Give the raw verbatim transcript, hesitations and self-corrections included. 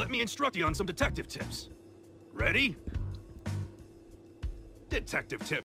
let me instruct you on some detective tips. Ready? Detective tip